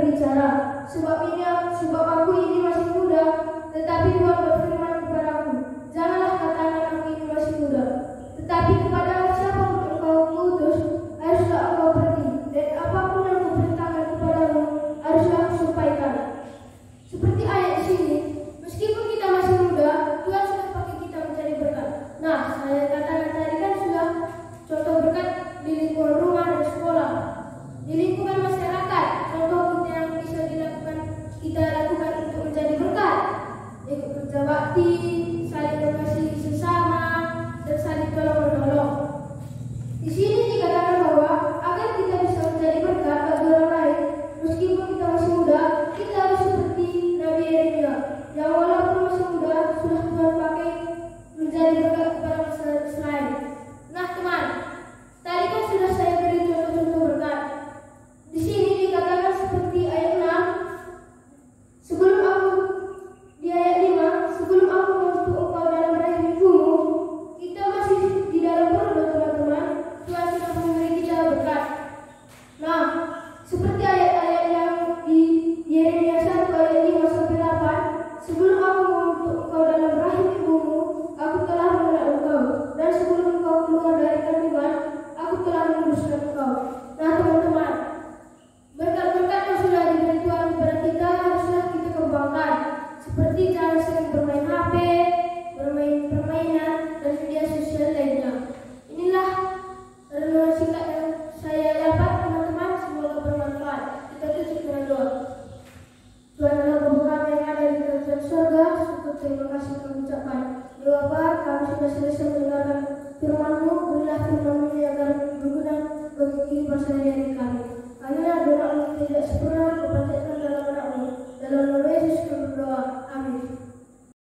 berbicara. Sebab aku ini masih muda, tetapi Tuhan berfirman kepadaku, janganlah katakan aku ini masih muda, tetapi kepada siapa engkau mengutus, haruslah engkau pergi, dan apapun yang kuperintahkan kepadamu, haruslah kusampaikan. Seperti ayat di sini, meskipun kita masih muda, Tuhan sudah pakai kita mencari berkat. Nah, saya katakan tadi kan sudah contoh berkat di lingkungan rumah dan sekolah, di lingkungan masyarakat. Contoh kita yang bisa kita lakukan untuk menjadi berkat, ikut kerja bakti, saling mengasihi sesama, dan saling tolong menolong. Di sini dikatakan bahwa agar kita bisa menjadi berkat bagi orang lain, meskipun kita masih muda, kita harus seperti Nabi Yeremia, yang walaupun masih muda sudah Tuhan pakai menjadi berkat kepada masyarakat lain. Nah teman, tadi kan sudah saya beri contoh-contoh berkat. Di sini dikatakan seperti ayat 6. Di ayat 5, sebelum aku membentuk engkau dalam rahim ibumu, kita masih di dalam perut teman-teman, Tuhan sudah memberi kita berkat. Nah, seperti ayat-ayat yang di Yeremia 1 ayat 5 sampai 8, sebelum aku membentuk engkau dalam rahim ibumu, aku telah mengenal engkau, dan sebelum engkau keluar dari kandungan, aku telah menguruskan engkau. Nah teman-teman, berkat-berkat yang sudah diberi Tuhan kepada kita haruslah kita kembangkan, seperti jangan sering bermain HP, bermain permainan, dan media sosial lainnya. Inilah renungan singkat yang saya dapat teman-teman, semoga bermanfaat. Kita tutup dengan doa. Tuhan adalah Bapa kami yang ada di kerajaan surga, syukur terima kasih kami ucapkan. Ya Bapa, kami sudah selesai mendengarkan firman-Mu, berilah firman-Mu agar